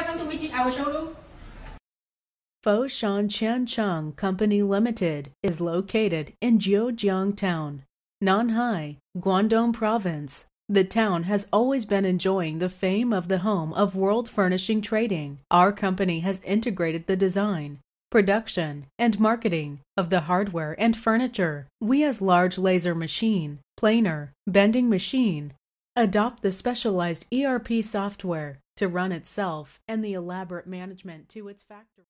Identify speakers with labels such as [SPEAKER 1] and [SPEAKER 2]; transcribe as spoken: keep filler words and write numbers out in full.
[SPEAKER 1] welcome to visit our showroom.
[SPEAKER 2] Foshan Qiancheng Company Limited is located in Zhejiang Town, Nanhai, Guangdong Province. The town has always been enjoying the fame of the home of world furnishing trading. Our company has integrated the design, production, and marketing of the hardware and furniture. We as large laser machine, planer, bending machine, adopt the specialized E R P software to run itself and the elaborate management to its factory.